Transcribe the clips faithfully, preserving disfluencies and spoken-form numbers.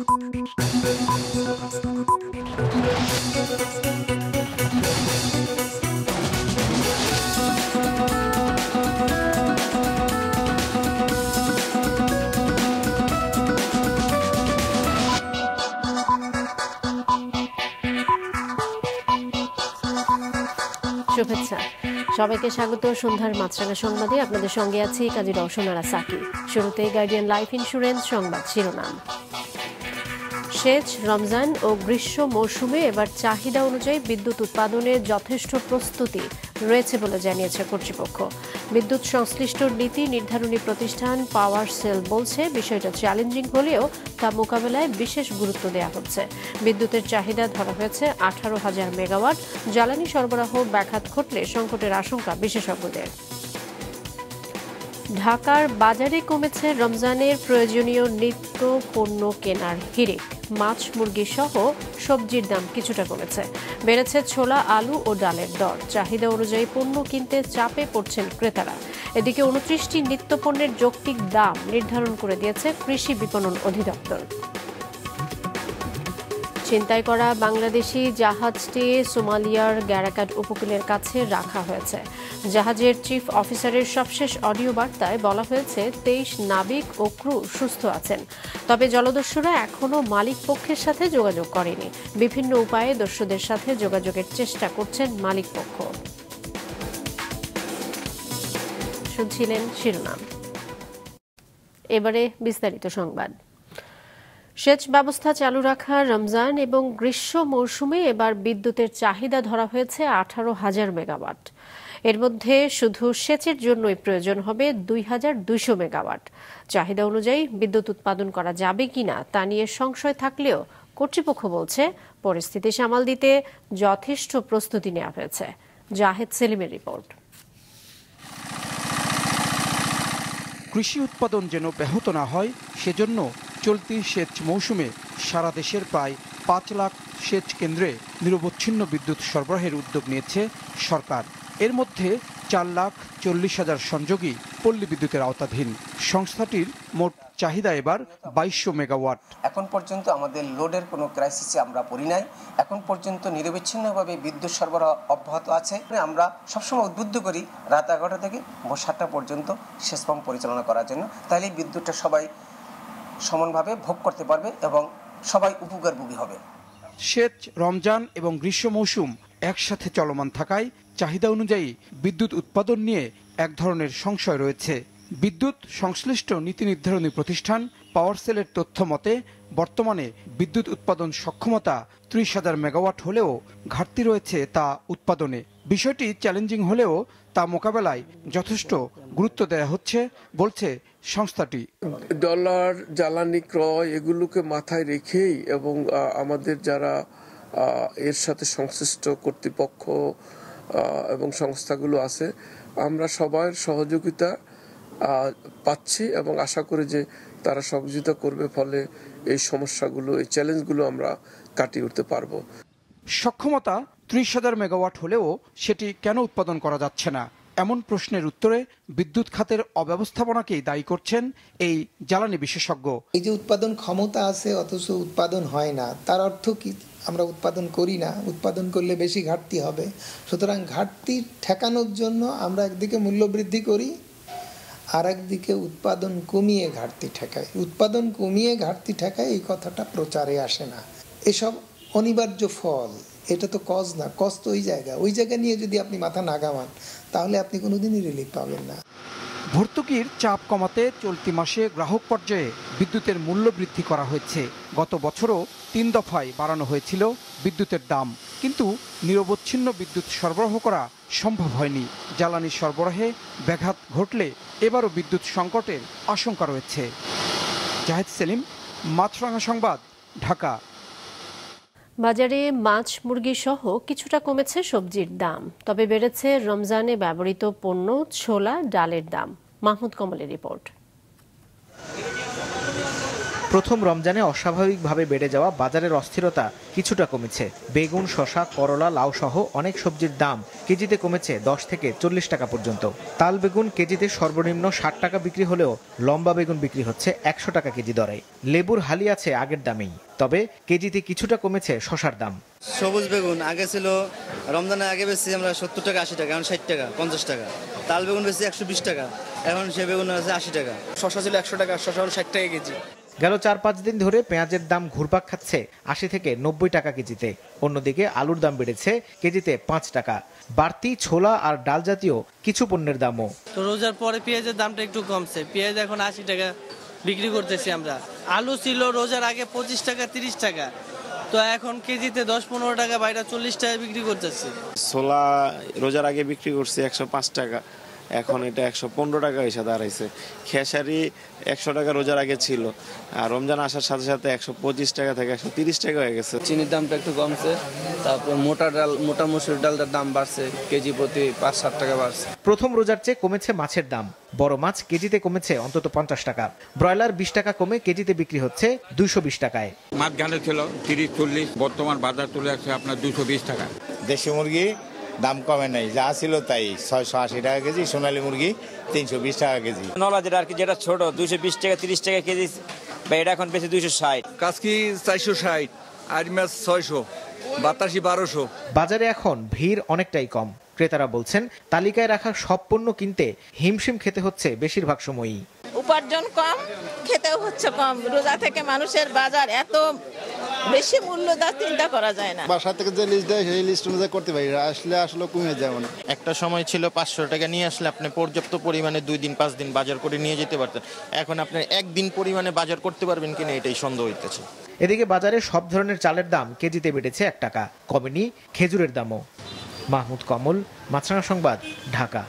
শুভেচ্ছা সবাইকে স্বাগত সন্ধ্যার মাছরাঙা সংবাদে আপনাদের সঙ্গে আছি কাজী রওশনারা সাকি। শুরুতেই গার্ডিয়ান লাইফ ইন্স্যুরেন্স সংবাদ শিরোনাম। সেচ, রমজান ও গ্রীষ্ম মৌসুমে এবার চাহিদা অনুযায়ী বিদ্যুৎ উৎপাদনের যথেষ্ট প্রস্তুতি রয়েছে বলে জানিয়েছে কর্তৃপক্ষ। বিদ্যুৎ সংশ্লিষ্ট নীতি নির্ধারণী প্রতিষ্ঠান পাওয়ার সেল বলছে বিষয়টা চ্যালেঞ্জিং হলেও তা মোকাবেলায় বিশেষ গুরুত্ব দেওয়া হচ্ছে। বিদ্যুতের চাহিদা ধরা হয়েছে আঠারো হাজার মেগাওয়াট। জ্বালানি সরবরাহ ব্যাঘাত ঘটলে সংকটের আশঙ্কা বিশেষজ্ঞদের। ঢাকার বাজারে কমেছে রমজানের প্রয়োজনীয় নিত্য পণ্য কেনার হিড়িক। মাছ, মুরগি সহ সবজির দাম কিছুটা কমেছে। বেড়েছে ছোলা, আলু ও ডালের দর। চাহিদা অনুযায়ী পণ্য কিনতে চাপে পড়ছেন ক্রেতারা। এদিকে উনত্রিশটি নিত্যপণ্যের যৌক্তিক দাম নির্ধারণ করে দিয়েছে কৃষি বিপণন অধিদপ্তর। ছিনতাই করা বাংলাদেশি জাহাজটি সোমালিয়ার গ্যারাকাড উপকূলের কাছে রাখা হয়েছে। জাহাজের চিফ অফিসারের সবশেষ অডিও বার্তায় বলা হয়েছে তেইশ নাবিক ও ক্রু সুস্থ আছেন। তবে জলদস্যুরা এখনও মালিক পক্ষের সাথে যোগাযোগ করেনি। বিভিন্ন উপায়ে দস্যুদের সাথে যোগাযোগের চেষ্টা করছেন মালিক পক্ষ। শুনছিলেন শিরোনাম, এবারে বিস্তারিত সংবাদ। সেচ ব্যবস্থা চালু রাখা রমজান এবং গ্রীষ্ম মৌসুমে এবার বিদ্যুতের চাহিদা ধরা হয়েছে আঠারো হাজার মেগাওয়াট। এর মধ্যে শুধু সেচের জন্যই প্রয়োজন হবে দুই হাজার দুইশো মেগাওয়াট। চাহিদা অনুযায়ী বিদ্যুৎ উৎপাদন করা যাবে কিনা তা নিয়ে সংশয় থাকলেও কর্তৃপক্ষ বলছে পরিস্থিতি সামাল দিতে যথেষ্ট প্রস্তুতি নেওয়া হয়েছে। জাহেদ সেলিমের রিপোর্ট। কৃষি উৎপাদন যেন ব্যাহত না হয় সেজন্য চলতি সেচ মৌসুমে সারা দেশের প্রায় পাঁচ লাখ সেচ কেন্দ্রে নিরবচ্ছিন্ন বিদ্যুৎ সরবরাহের উদ্যোগ নিয়েছে সরকার। এর মধ্যে চার লাখ চল্লিশ হাজার সংযোগী পল্লী বিদ্যুতের আওতাধীন। সংস্থাটির মোট চাহিদা এবার বাইশশো মেগাওয়াট। এখন পর্যন্ত আমাদের লোডের কোনো ক্রাইসিসে আমরা পড়ি নাই। এখন পর্যন্ত নিরবিচ্ছিন্নভাবে বিদ্যুৎ সরবরাহ অব্যাহত আছে। আমরা সবসময় উদ্বুদ্ধ করি রাত এগারোটা থেকে ভোর সাতটা পর্যন্ত সেচ পাম্প পরিচালনা করার জন্য। তাহলে বিদ্যুৎটা সবাই সমানভাবে ভোগ করতে পারবে এবং সবাই উপকারভোগী হবে। সেচ, রমজান এবং গ্রীষ্ম মৌসুম একসাথে চলমান থাকায় চাহিদা অনুযায়ী বিদ্যুৎ উৎপাদন নিয়ে এক ধরনের সংশয় রয়েছে। বিদ্যুৎ সংশ্লিষ্ট নীতি নির্ধারণী প্রতিষ্ঠান পাওয়ার সেলের তথ্য মতে বর্তমানে বিদ্যুৎ উৎপাদন সক্ষমতা ত্রিশ হাজার মেগাওয়াট হলেও ঘাটতি রয়েছে তা উৎপাদনে। বিষয়টি চ্যালেঞ্জিং হলেও তা মোকাবেলায় যথেষ্ট গুরুত্ব দেওয়া হচ্ছে বলছে সংস্থাটি। ডলার, জ্বালানি ক্রয় এগুলোকে মাথায় রেখেই এবং আমাদের যারা এর সাথে সংশ্লিষ্ট কর্তৃপক্ষ এবং সংস্থাগুলো আছে আমরা সবার সহযোগিতা পাচ্ছি এবং আশা করি যে তারা সহযোগিতা করবে, ফলে এই সমস্যাগুলো, এই চ্যালেঞ্জগুলো আমরা কাটিয়ে উঠতে পারবো। সক্ষমতা ত্রিশ হাজার মেগাওয়াট হলেও সেটি কেন উৎপাদন করা যাচ্ছে না এমন প্রশ্নের উত্তরে বিদ্যুৎ খাতের অব্যবস্থাপনাকেই দায়ী করছেন এই জ্বালানি বিশেষজ্ঞ। এই যে উৎপাদন ক্ষমতা আছে অথচ উৎপাদন হয় না, তার অর্থ কি? আমরা উৎপাদন করি না। উৎপাদন করলে বেশি ঘাটতি হবে। সুতরাং ঘাটতি ঠেকানোর জন্য আমরা একদিকে মূল্য বৃদ্ধি করি, আর একদিকে উৎপাদন কমিয়ে ঘাটতি ঠেকাই। উৎপাদন কমিয়ে ঘাটতি ঠেকায় এই কথাটা প্রচারে আসে না। এসব অনিবার্য ফল, এটা তো কজ না। কজ তো ওই জায়গা ওই জায়গা নিয়ে যদি আপনি মাথা না ঘামান তাহলে আপনি কোনোদিনই রিলিফ পাবেন না। ভর্তুকির চাপ কমাতে চলতি মাসে গ্রাহক পর্যায়ে বিদ্যুতের মূল্য বৃদ্ধি করা হয়েছে। গত বছরও তিন দফায় বাড়ানো হয়েছিল বিদ্যুতের দাম, কিন্তু নিরবচ্ছিন্ন বিদ্যুৎ সরবরাহ করা সম্ভব হয়নি। জ্বালানি সরবরাহে ব্যাঘাত ঘটলে এবারও বিদ্যুৎ সংকটের আশঙ্কা রয়েছে। জাহেদ সেলিম, মাছরাঙা সংবাদ, ঢাকা। বাজারে মাছ, মুরগি সহ কিছুটা কমেছে সবজির দাম, তবে বেড়েছে রমজানে ব্যবহৃত পণ্য, ছোলা, ডালের দাম। মাহমুদ কমলের রিপোর্ট। প্রথম রমজানে অস্বাভাবিকভাবে বেড়ে যাওয়া বাজারের অস্থিরতা কিছুটা কমেছে। বেগুন, শসা, করলা, লাউ সহ অনেক সবজির দাম কেজিতে কমেছে দশ থেকে চল্লিশ টাকা পর্যন্ত। তাল বেগুন কেজিতে সর্বনিম্ন ষাট টাকা বিক্রি হলেও লম্বা বেগুন বিক্রি হচ্ছে একশো টাকা কেজি দরে। লেবুর হালি আছে আগের দামেই, তবে কেজিতে কিছুটা কমেছে শসার দাম। সবুজ বেগুন আগে ছিল রমজানের আগে বেশি আমরা সত্তর টাকা আশি টাকা, এখন ষাট টাকা পঞ্চাশ টাকা। তাল বেগুন বেশি একশো বিশ টাকা, এখন সে বেগুন আছে আশি টাকা। শসা ছিল একশো টাকা, শসা হল ষাট টাকা কেজি। গেল চার পাঁচ দিন ধরে পেঁয়াজের দাম ঘুরপাক খাচ্ছে আশি থেকে নব্বই টাকা কেজিতে। অন্যদিকে আলুর দাম বেড়েছে কেজিতে পাঁচ টাকা। বাড়তি ছোলা আর ডাল জাতীয় কিছু পণ্যের দামও। তো রোজার পরে পেঁয়াজের দামটা একটু কমছে, পেঁয়াজ এখন আশি টাকা বিক্রি করতেছি আমরা। আলু ছিল রোজার আগে পঁচিশ টাকা তিরিশ টাকা, তো এখন কেজিতে দশ পনেরো টাকা বাইরে চল্লিশ টাকা বিক্রি করতেছি। ছোলা রোজার আগে বিক্রি করছি একশো পাঁচ টাকা, এখন এটা একশো পনেরো টাকা এসে দাঁড়াইছে। খেসারি একশো টাকা রোজার আগে ছিল, আর রমজান আসার সাথে সাথে একশো পঁচিশ টাকা থেকে একশো তিরিশ টাকা হয়ে গেছে। চিনির দামটা একটু কমছে, তারপর মোটা ডাল মোটা মসুর ডালটার দাম বাড়ছে, কেজি প্রতি পাঁচ সাত টাকা বাড়ছে। প্রথম রোজার চেয়ে কমেছে মাছের দাম। বড় মাছ কেজিতে কমেছে অন্তত পঞ্চাশ টাকা। ব্রয়লার বিশ টাকা কমে কেজিতে বিক্রি হচ্ছে দুইশো বিশ টাকায়। মাছ গানে ছিল তিরিশ চল্লিশ, বর্তমান বাজার চলে আসছে আপনার দুইশো বিশ টাকা। দেশি মুরগি দাম কমে নাই, যা ছিল তাই ছয়শো আশি টাকা কেজি। সোনালী মুরগি তিনশো বিশ টাকা কেজি। নলা যেটা আর কি, যেটা ছোট দুইশো বিশ টাকা তিরিশ টাকা কেজি, এটা এখন বেশি দুইশো ষাট। কাসকি চারশো ষাট, আর মাছ ছয়শো, বাতাসি বারোশো। বাজারে এখন ভিড় অনেকটাই কম। ক্রেতারা বলছেন তালিকায় রাখা সব পণ্য কিনতে হিমশিম খেতে হচ্ছে বেশিরভাগ সময়ই। উপার্জন কম, খেতেও হচ্ছে কম। রোজা থেকে মানুষের বাজার এত বেশি মূল্য দা চিন্তা করা যায় না। বাসা থেকে যে লিস্ট দেয় সেই লিস্ট অনুযায়ী করতে পারি, আসলে আসলে কমে যায়। মানে একটা সময় ছিল পাঁচশো টাকা নিয়ে আসলে আপনি পর্যাপ্ত পরিমাণে দুই দিন পাঁচ দিন বাজার করে নিয়ে যেতে পারতেন, এখন আপনি একদিন পরিমাণে বাজার করতে পারবেন কিনা এটাই সন্দেহ হইতেছে। এদিকে বাজারে সব ধরনের চালের দাম কেজিতে বেড়েছে এক টাকা, কমেনি খেজুরের দামও। মাহমুদ কমল, মাছরাঙা সংবাদ, ঢাকা।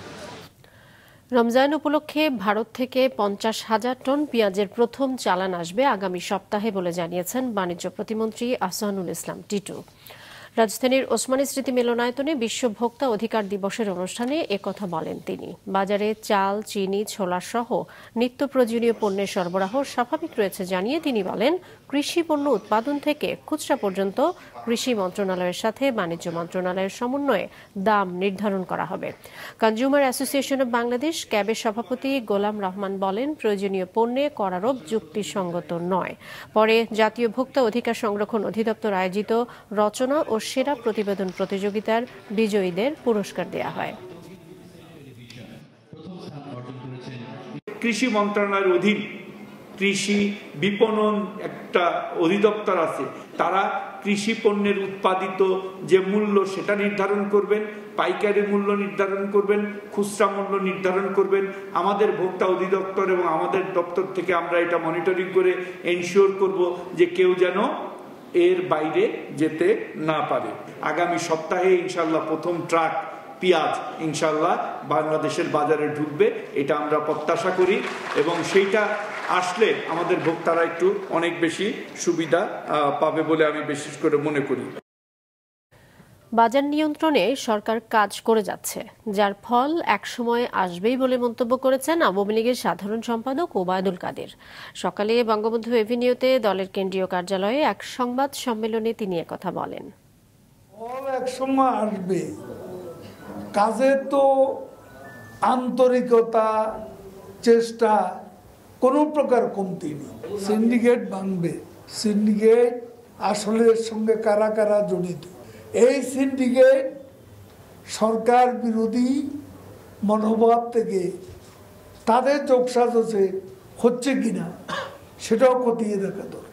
রমজান উপলক্ষে ভারত থেকে পঞ্চাশ হাজার টন পেঁয়াজের প্রথম চালান আসবে আগামী সপ্তাহে বলে জানিয়েছেন বাণিজ্য প্রতিমন্ত্রী আহসানুল ইসলাম টিটু। রাজধানীর ওসমানী স্মৃতি মিলনায়তনে বিশ্ব ভোক্তা অধিকার দিবসের অনুষ্ঠানে একথা বলেন তিনি। বাজারে চাল, চিনি, ছোলা সহ নিত্য প্রয়োজনীয় পণ্যের সরবরাহ স্বাভাবিক রয়েছে জানিয়ে তিনি বলেন, কৃষি পণ্য উৎপাদন থেকে খুচরা পর্যন্ত কৃষি মন্ত্রণালয়ের সাথে বাণিজ্য মন্ত্রণালয়ের সমন্বয়ে দাম নির্ধারণ করা হবে। কনজিউমার অ্যাসোসিয়েশন অব বাংলাদেশ ক্যাবের সভাপতি গোলাম রহমান বলেন, প্রয়োজনীয় পণ্যে করারোপ যুক্তিসঙ্গত নয়। পরে জাতীয় ভোক্তা অধিকার সংরক্ষণ অধিদপ্তর আয়োজিত রচনা ও সেরা প্রতিবেদন প্রতিযোগিতার বিজয়ীদের পুরস্কার দেয়া হয়। কৃষি মন্ত্রণালয়ের অধীন কৃষি বিপণন একটা অধিদপ্তর আছে, তারা কৃষি পণ্যের উৎপাদিত যে মূল্য সেটা নির্ধারণ করবেন, পাইকারি মূল্য নির্ধারণ করবেন, খুচরা মূল্য নির্ধারণ করবেন। আমাদের ভোক্তা অধিদপ্তর এবং আমাদের দপ্তর থেকে আমরা এটা মনিটরিং করে এনশিওর করব যে কেউ যেন এর বাইরে যেতে না পারে। আগামী সপ্তাহে ইনশাল্লাহ প্রথম ট্রাক পেঁয়াজ ইনশাল্লাহ বাংলাদেশের বাজারে ঢুকবে, এটা আমরা প্রত্যাশা করি এবং সেইটা আসলে আমাদের ভোক্তারা একটু অনেক বেশি সুবিধা পাবে বলে আমি বিশেষ করে মনে করি। বাজার নিয়ন্ত্রণে সরকার কাজ করে যাচ্ছে, যার ফল একসময় আসবেই বলে মন্তব্য করেছেন আওয়ামী লীগের সাধারণ সম্পাদক ওবায়দুল কাদের। সকালে বঙ্গবন্ধু এভিনিউতে দলের কেন্দ্রীয় কার্যালয়ে এক সংবাদ সম্মেলনে তিনি একথা বলেন। ফল একসময় আসবে, কাজে তো আন্তরিকতা চেষ্টা কোনো প্রকার কমতি নেই। সিন্ডিকেট ভাঙবে, সিন্ডিকেট আসলে এর সঙ্গে কারা কারা জড়িত, এই সিন্ডিকেট সরকার বিরোধী মনোভাব থেকে তাদের যোগসাজশে হচ্ছে কিনা সেটাও খতিয়ে দেখা দরকার।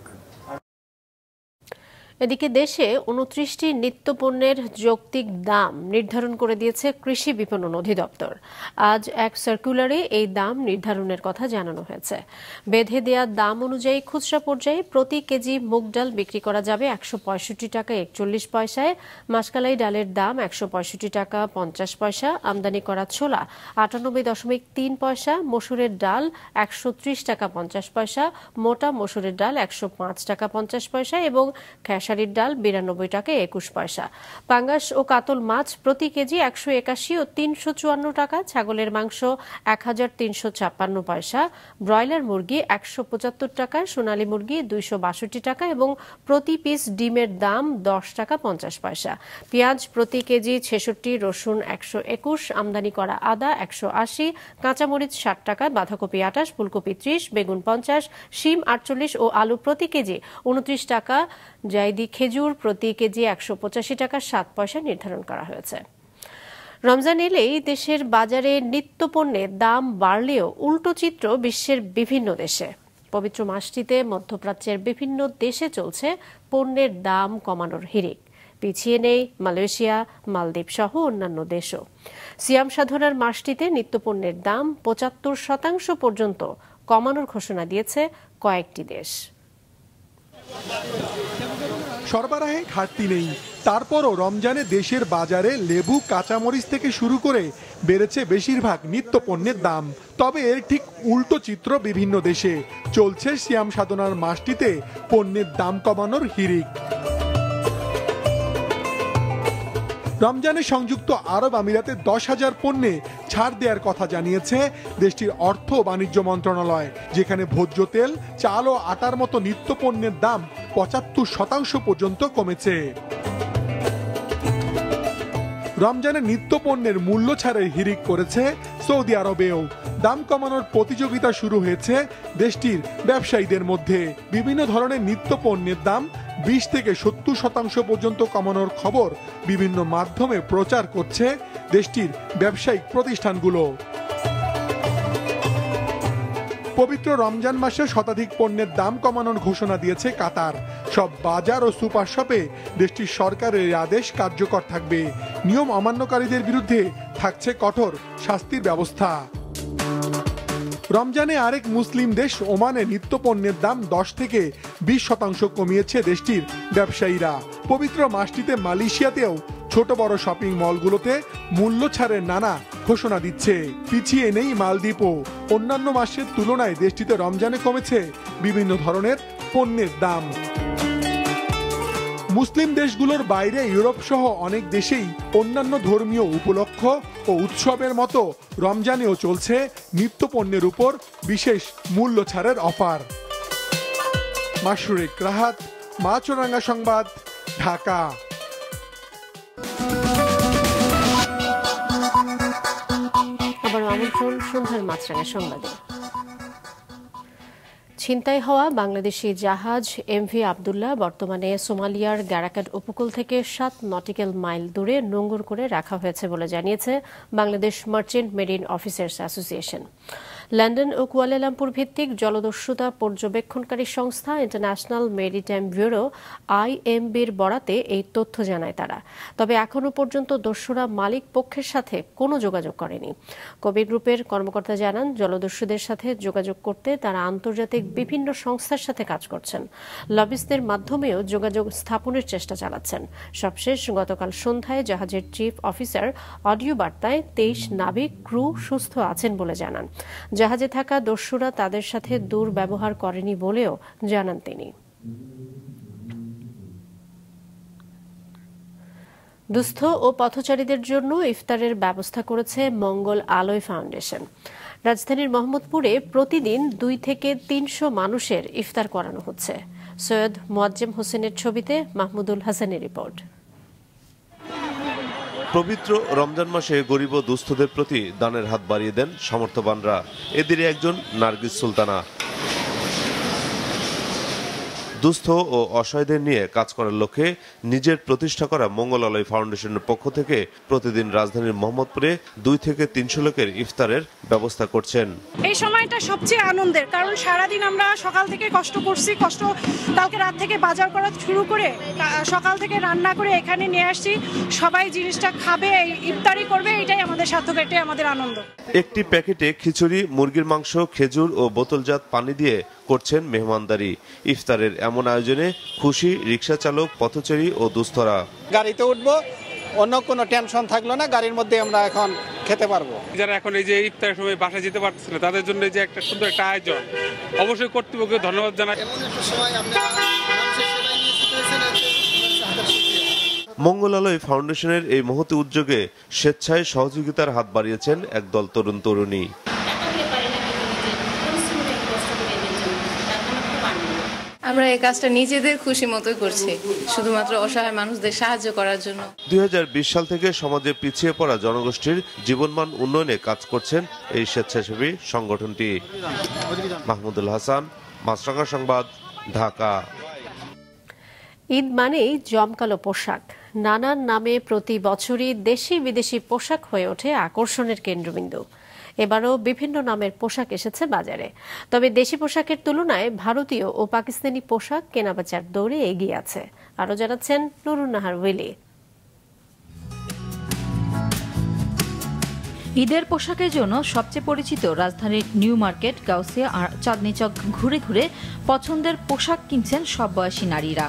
এদিকে দেশে উনত্রিশটি নিত্যপণ্যের যৌক্তিক দাম নির্ধারণ করে দিয়েছে কৃষি বিপণন অধিদপ্তর। আজ এক সার্কুলারে এই দাম নির্ধারণের কথা জানানো হয়েছে। বেঁধে দেয়া দাম অনুযায়ী খুচরা পর্যায়ে প্রতি কেজি মুগ ডাল বিক্রি করা যাবে একশো পঁয়ষট্টি টাকা একচল্লিশ পয়সায়, মাসকালাই ডালের দাম একশো পঁয়ষট্টি টাকা পঞ্চাশ পয়সা, আমদানি করা ছোলা আটানব্বই দশমিক তিন পয়সা, মসুরের ডাল একশো ত্রিশ টাকা পঞ্চাশ পয়সা, মোটা মসুরের ডাল একশো পাঁচ টাকা পঞ্চাশ পয়সা এবং খেসারির ডাল বিরানব্বই টাকা একুশ পয়সা, পাঙ্গাস ও কাতল মাছ প্রতি কেজি একশো একাশি ও তিনশো চুয়ান্ন টাকা, ছাগলের মাংস এক হাজার তিনশো ছাপ্পান্ন পয়সা, ব্রয়লার মুরগি একশো পঁচাত্তর টাকা, সোনালী মুরগি দুইশো বাষট্টি টাকা এবং প্রতি পিস ডিমের দাম দশ টাকা পঞ্চাশ পয়সা। পেঁয়াজ প্রতি কেজি ছেষট্টি, রসুন একশো একুশ, আমদানি করা আদা একশো আশি, কাঁচামরিচ ষাট টাকা, বাঁধাকপি আটাশ, ফুলকপি ত্রিশ, বেগুন পঞ্চাশ, শিম আটচল্লিশ ও আলু প্রতি কেজি উনত্রিশ টাকা, জায়দি খেজুর প্রতি কেজি একশো পঁচাশি টাকা সাত পয়সা নির্ধারণ করা হয়েছে। রমজান এলেই দেশের বাজারে নিত্যপণ্যের দাম বাড়লেও উল্টো চিত্র বিশ্বের বিভিন্ন দেশে। পবিত্র মাসটিতে মধ্যপ্রাচ্যের বিভিন্ন দেশে চলছে পণ্যের দাম কমানোর হিড়িক। পিছিয়ে নেই মালয়েশিয়া, মালদ্বীপ সহ অন্যান্য দেশও। সিয়াম সাধনার মাসটিতে নিত্যপণ্যের দাম পঁচাত্তর শতাংশ পর্যন্ত কমানোর ঘোষণা দিয়েছে কয়েকটি দেশ। সরবরাহে ঘাটতি নেই, তারপরও রমজানে দেশের বাজারে লেবু, কাঁচামরিচ থেকে শুরু করে বেড়েছে বেশিরভাগ নিত্যপণ্যের দাম। তবে এর ঠিক উল্টো চিত্র বিভিন্ন দেশে। চলছে সিয়াম সাধনার মাসটিতে পণ্যের দাম কমানোর হিড়িক। রমজানে সংযুক্ত আরব আমিরাতে দশ হাজার পণ্যে ছাড় দেওয়ার কথা জানিয়েছে দেশটির অর্থ ও বাণিজ্য মন্ত্রণালয়, যেখানে ভোজ্য তেল, চাল ও আটার মতো নিত্য পণ্যের দাম পঁচাত্তর শতাংশ পর্যন্ত কমেছে। রমজানে নিত্য পণ্যের মূল্য ছাড়ের হিড়িক করেছে সৌদি আরবেও। দাম কমানোর প্রতিযোগিতা শুরু হয়েছে দেশটির ব্যবসায়ীদের মধ্যে। বিভিন্ন ধরনের নিত্য পণ্যের দাম বিশ থেকে সত্তর শতাংশ পর্যন্ত কমানোর খবর বিভিন্ন মাধ্যমে প্রচার করছে দেশটির ব্যবসায়িক প্রতিষ্ঠানগুলো। পবিত্র রমজান মাসে শতাধিক পণ্যের দাম কমানোর ঘোষণা দিয়েছে কাতার। সব বাজার ও সুপার শপে দেশটির সরকারের আদেশ কার্যকর থাকবে। নিয়ম অমান্যকারীদের বিরুদ্ধে থাকছে কঠোর শাস্তির ব্যবস্থা। রমজানে আরেক মুসলিম দেশ ওমানে নিত্য পণ্যের দাম দশ থেকে বিশ শতাংশ কমিয়েছে দেশটির ব্যবসায়ীরা। পবিত্র মাসটিতে মালয়েশিয়াতেও ছোট বড় শপিং মলগুলোতে মূল্য ছাড়ের নানা ঘোষণা দিচ্ছে। পিছিয়ে নেই মালদ্বীপও। অন্যান্য মাসের তুলনায় দেশটিতে রমজানে কমেছে বিভিন্ন ধরনের পণ্যের দাম। মুসলিম দেশগুলোর বাইরে ইউরোপ সহ অনেক দেশেই অন্যান্য ধর্মীয় উপলক্ষ ও উৎসবের মতো রমজানেও চলছে নিত্য পণ্যের উপর বিশেষ মূল্য ছাড়ের অফার। মাসরুক রাহাত, মাছরাঙ্গা সংবাদ, ঢাকা। আবার আমন্ত্রণ সন্ধ্যার মাছরাঙা সংবাদে। ছিনতাই হওয়া বাংলাদেশি জাহাজ এমভি আবদুল্লাহ বর্তমানে সোমালিয়ার গ্যারাকাড উপকূল থেকে সাত নটিক্যাল মাইল দূরে নোঙর করে রাখা হয়েছে বলে জানিয়েছে Bangladesh Merchant Marine Officers Association. London ও কুয়ালালামপুর ভিত্তিক জলদস্যুতা পর্যবেক্ষণকারী সংস্থা ইন্টারন্যাশনাল মেরিটাইম ব্যুরো আইএমবির বরাতে এই তথ্য জানায় তারা। তবে এখনও পর্যন্ত দস্যুরা মালিক পক্ষের সাথে কোনো যোগাযোগ করেনি। কবির গ্রুপের কর্মকর্তা জানান, জলদস্যুদের সাথে যোগাযোগ করতে তারা আন্তর্জাতিক বিভিন্ন সংস্থার সাথে কাজ করছেন। লবিস্টদের মাধ্যমেও যোগাযোগ স্থাপনের চেষ্টা চালাচ্ছেন। সবশেষ গতকাল সন্ধ্যায় জাহাজের চিফ অফিসার অডিও বার্তায় তেইশ নাবিক ক্রু সুস্থ আছেন বলে জানান। জাহাজে থাকা দস্যুরা তাদের সাথে দুর্ব্যবহার করেনি বলেও জানান তিনি। দুস্থ ও পথচারীদের জন্য ইফতারের ব্যবস্থা করেছে মঙ্গল আলোয় ফাউন্ডেশন। রাজধানীর মোহাম্মদপুরে প্রতিদিন দুই থেকে তিনশো মানুষের ইফতার করানো হচ্ছে। সৈয়দ মোয়াজ্জেম হোসেনের ছবিতে মাহমুদুল হাসানের রিপোর্ট। পবিত্র রমজান মাসে গরিব ও দুস্থদের প্রতি দানের হাত বাড়িয়ে দেন সামর্থ্যবানরা। এদেরই একজন নার্গিস সুলতানা। দুস্থ ও অসহায়দের নিয়ে কাজ করার লক্ষ্যে নিজের প্রতিষ্ঠা করা মঙ্গলালয় ফাউন্ডেশনের পক্ষ থেকে প্রতিদিন রাজধানীর মোহাম্মদপুরে দুই থেকে তিনশো লোকের ইফতারের ব্যবস্থা করছেন। এই সময়টা সবচেয়ে আনন্দের, কারণ সারাদিন আমরা সকাল থেকে কষ্ট করছি, কষ্ট কালকে রাত থেকে বাজার করা শুরু করে সকাল থেকে রান্না করে এখানে নিয়ে আসছি। সবাই জিনিসটা খাবে, ইফতারি করবে, এটাই আমাদের সার্থক, এটাই আমাদের আনন্দ। একটি প্যাকেটে খিচুড়ি, মুরগির মাংস, খেজুর ও বোতলজাত পানি দিয়ে করছেন মেহমানদারি। ইফতারের এমন আয়োজনে খুশি রিকশা চালক, পথচারী ও দুস্থরা। গাড়িতে উঠবো, অন্য কোনো টেনশন থাকলো না, গাড়ির মধ্যে আমরা এখন খেতে পারবো। যারা এখন এই যে ইফতারের সময় বাসায় যেতে পারতেছিল তাদের জন্য যে একটা সুন্দর একটা আয়োজন, অবশ্যই কর্তৃপক্ষকে ধন্যবাদ জানাই। এমন একটা সময় আমরা মানুষের সেবায় নিয়ে মঙ্গলালয় ফাউন্ডেশনের এই মহতি উদ্যোগে স্বেচ্ছায় সহযোগিতার হাত বাড়িয়েছেন একদল তরুণ তরুণী। আমরা এই কাজটা নিজেদের খুশি মতোই করছি, শুধুমাত্র অসহায় মানুষদের সাহায্য করার জন্য। দুই হাজার বিশ সাল থেকে সমাজে পিছিয়ে পড়া জনগোষ্ঠীর জীবনমান উন্নয়নে কাজ করছেন এই স্বেচ্ছাসেবী সংগঠনটি। মাহমুদুল হাসান, মাছরাঙা সংবাদ, ঢাকা। ঈদ মানেই জমকালো পোশাক। নানান নামে প্রতি বছরই দেশি বিদেশি পোশাক হয়ে ওঠে আকর্ষণের কেন্দ্রবিন্দু। এবারও বিভিন্ন নামের পোশাক এসেছে বাজারে, তবে দেশি পোশাকের তুলনায় ভারতীয় ও পাকিস্তানি পোশাক কেনাবেচার দৌড়ে এগিয়ে আছে। আরও জানাচ্ছেন নুরুন নাহার উইলি। ঈদের পোশাকের জন্য সবচেয়ে পরিচিত রাজধানীর নিউ মার্কেট, গাউসিয়া আর চাঁদনী চক ঘুরে ঘুরে পছন্দের পোশাক কিনছেন সব বয়সী নারীরা।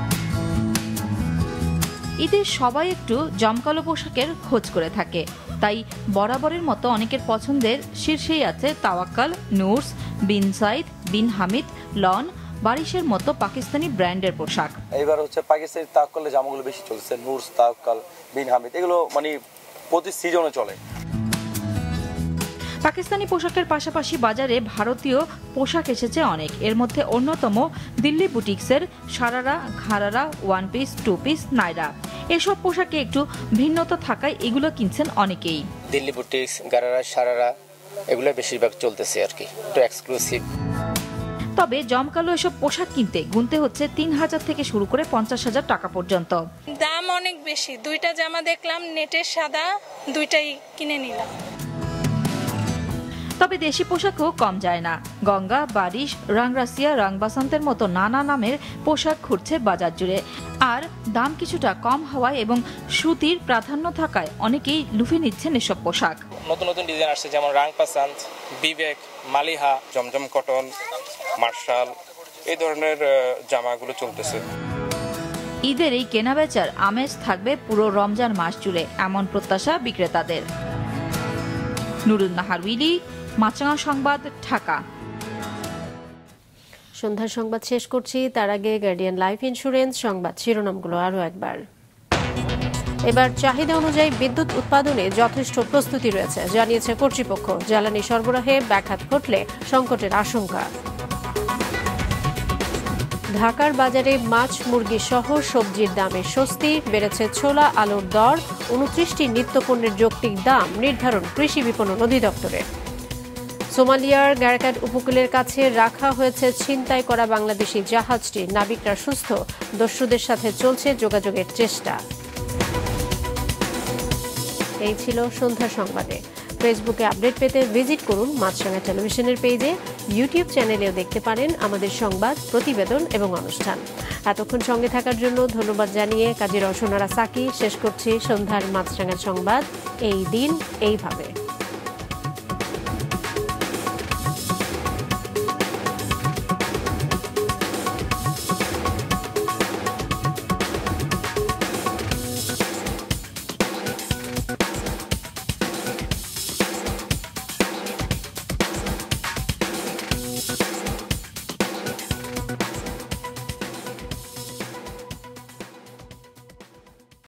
ঈদে সবাই একটু জমকালো পোশাকের খোঁজ করে থাকে, তাই বরাবরের মতো অনেকের পছন্দের শীর্ষেই আছে তাওয়াক্কাল, নুরস, বিন সাইদ, বিন হামিদ, লন, বারিশের মতো পাকিস্তানি ব্র্যান্ডের পোশাক। এবার হচ্ছে পাকিস্তানি তাওয়াক্কালের জামাগুলো বেশি চলছে, নুরস, তাওয়াক্কাল, বিন হামিদ, এগুলো মানে প্রতি সিজনে চলে। পাকিস্তানি পোশাকের পাশাপাশি বাজারে ভারতীয় পোশাক এসেছে অনেক। এর মধ্যে অন্যতম দিল্লি বুটিক্সের sharara, gharara, one piece, two piece, নাইরা। এসব পোশাকে একটু ভিন্নতা থাকায় এগুলো কিনছেন অনেকেই। দিল্লি বুটিক্স, গারারা, সারারা এগুলো বেশিরভাগ চলতেছে আর কি, একটু এক্সক্লুসিভ। তবে জমকালো এসব পোশাক কিনতে গুনতে হচ্ছে তিন হাজার থেকে শুরু করে পঞ্চাশ হাজার টাকা পর্যন্ত। দাম অনেক বেশি। দুইটা জামা দেখলাম নেটের সাদা, দুইটাই কিনে নিলাম। তবে দেশি পোশাকও কম যায় না। গঙ্গা, বারিশ, রাংরাসিয়া, রাংবাসান্তের মতো নানা নামের পোশাক ঘুরছে বাজার জুড়ে। আর দাম কিছুটা কম হওয়ায় এবং সুতির প্রাধান্য থাকায় অনেকেই লুফে নিচ্ছেন এসব পোশাক। নতুন নতুন ডিজাইন আসছে, যেমন রাংপাসান্ত, বিবেক, মালিহা, জমজম কটন, মার্শাল, এই ধরনের জামাগুলো চলতেছে। ঈদের এই কেনাবেচার আমেজ থাকবে পুরো রমজান মাস জুড়ে, এমন প্রত্যাশা বিক্রেতাদের। নুরুন নাহার উইলি, মাছরাঙা সংবাদ, ঢাকা। সন্ধ্যার সংবাদ শেষ করছি, তার আগে গার্ডিয়ান লাইফ ইন্স্যুরেন্স সংবাদ শিরোনামগুলো আরও একবার। এবার চাহিদা অনুযায়ী বিদ্যুৎ উৎপাদনে যথেষ্ট প্রস্তুতি রয়েছে জানিয়েছে কর্তৃপক্ষ। জ্বালানি সরবরাহে ব্যাঘাত ঘটলে সংকটের আশঙ্কা। ঢাকার বাজারে মাছ, মুরগি সহ সবজির দামে স্বস্তি, বেড়েছে ছোলা, আলুর দর। উনত্রিশটি নিত্যপণ্যের যৌক্তিক দাম নির্ধারণ কৃষি বিপণন অধিদপ্তরে। সোমালিয়ার গ্যারাকাট উপকূলের কাছে রাখা হয়েছে ছিনতাই করা বাংলাদেশি জাহাজটি, নাবিকরা সুস্থ, দস্যুদের সাথে চলছে যোগাযোগের চেষ্টা। এই ছিল সন্ধ্যার সংবাদে। ফেসবুকে আপডেট পেতে ভিজিট করুন মাছরাঙা টেলিভিশনের পেজে। ইউটিউব চ্যানেলেও দেখতে পারেন আমাদের সংবাদ, প্রতিবেদন এবং অনুষ্ঠান। এতক্ষণ সঙ্গে থাকার জন্য ধন্যবাদ জানিয়ে কাজী রওশন আরা সাকি শেষ করছি সন্ধ্যার মাছরাঙা সংবাদ। এই দিন এইভাবে।